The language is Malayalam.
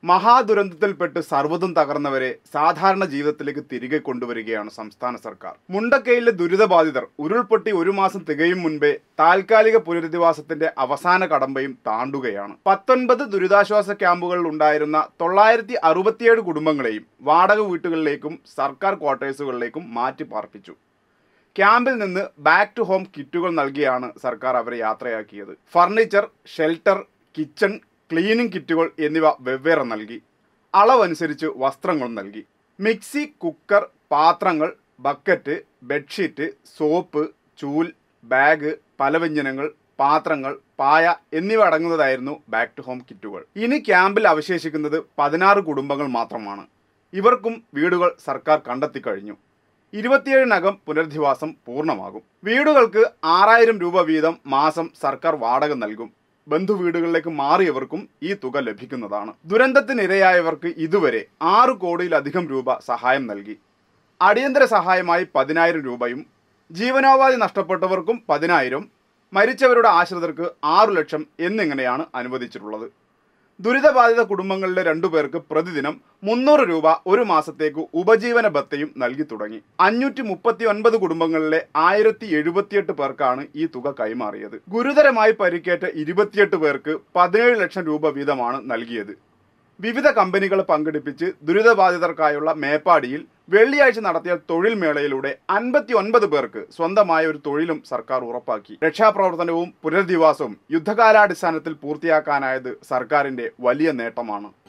മഹാദുരന്തത്തിൽപ്പെട്ട് സർവ്വതും തകർന്നവരെ സാധാരണ ജീവിതത്തിലേക്ക് തിരികെ കൊണ്ടുവരികയാണ് സംസ്ഥാന സർക്കാർ. മുണ്ടക്കയിലെ ദുരിതബാധിതർ ഉരുൾപൊട്ടി 1 മാസം തികയും മുൻപേ താൽക്കാലിക പുനരധിവാസത്തിന്റെ അവസാന കടമ്പയും താണ്ടുകയാണ്. 19 ദുരിതാശ്വാസ ക്യാമ്പുകളിൽ ഉണ്ടായിരുന്ന 967 കുടുംബങ്ങളെയും വാടക വീട്ടുകളിലേക്കും സർക്കാർ ക്വാർട്ടേഴ്സുകളിലേക്കും മാറ്റി പാർപ്പിച്ചു. ക്യാമ്പിൽ നിന്ന് ബാക്ക് ടു ഹോം കിറ്റുകൾ നൽകിയാണ് സർക്കാർ അവരെ യാത്രയാക്കിയത്. ഫർണിച്ചർ, ഷെൽട്ടർ, കിച്ചൺ, ക്ലീനിംഗ് കിറ്റുകൾ എന്നിവ വെവ്വേറെ നൽകി. അളവനുസരിച്ച് വസ്ത്രങ്ങൾ നൽകി. മിക്സി, കുക്കർ, പാത്രങ്ങൾ, ബക്കറ്റ്, ബെഡ്ഷീറ്റ്, സോപ്പ്, ചൂൽ, ബാഗ്, പലവ്യഞ്ജനങ്ങൾ, പാത്രങ്ങൾ, പായ എന്നിവ അടങ്ങുന്നതായിരുന്നു ബാക്ക് ടു ഹോം കിറ്റുകൾ. ഇനി ക്യാമ്പിൽ അവശേഷിക്കുന്നത് 16 കുടുംബങ്ങൾ മാത്രമാണ്. ഇവർക്കും വീടുകൾ സർക്കാർ കണ്ടെത്തിക്കഴിഞ്ഞു. 27-നകം പുനരധിവാസം പൂർണ്ണമാകും. വീടുകൾക്ക് 6000 രൂപ വീതം മാസം സർക്കാർ വാടക നൽകും. ബന്ധുവീടുകളിലേക്ക് മാറിയവർക്കും ഈ തുക ലഭിക്കുന്നതാണ്. ദുരന്തത്തിനിരയായവർക്ക് ഇതുവരെ 6 കോടിയിലധികം രൂപ സഹായം നൽകി. അടിയന്തര സഹായമായി 10,000 രൂപയും, ജീവനോപാധി നഷ്ടപ്പെട്ടവർക്കും 10,000, മരിച്ചവരുടെ ആശ്രിതർക്ക് 6 ലക്ഷം എന്നിങ്ങനെയാണ് അനുവദിച്ചിട്ടുള്ളത്. ദുരിതബാധിത കുടുംബങ്ങളിലെ 2 പേർക്ക് പ്രതിദിനം 300 രൂപ ഒരു മാസത്തേക്ക് ഉപജീവന ഭത്തയും നൽകി തുടങ്ങി. 539 കുടുംബങ്ങളിലെ 1078 പേർക്കാണ് ഈ തുക കൈമാറിയത്. ഗുരുതരമായി പരിക്കേറ്റ 28 പേർക്ക് 17 ലക്ഷം രൂപ വീതമാണ് നൽകിയത്. വിവിധ കമ്പനികളെ പങ്കെടുപ്പിച്ച് ദുരിതബാധിതർക്കായുള്ള മേപ്പാടിയിൽ വെള്ളിയാഴ്ച നടത്തിയ തൊഴിൽ മേളയിലൂടെ 59 പേർക്ക് സ്വന്തമായ ഒരു തൊഴിലും സർക്കാർ ഉറപ്പാക്കി. രക്ഷാപ്രവർത്തനവും പുനരധിവാസവും യുദ്ധകാലാടിസ്ഥാനത്തിൽ പൂർത്തിയാക്കാനായത് സർക്കാരിന്റെ വലിയ നേട്ടമാണ്.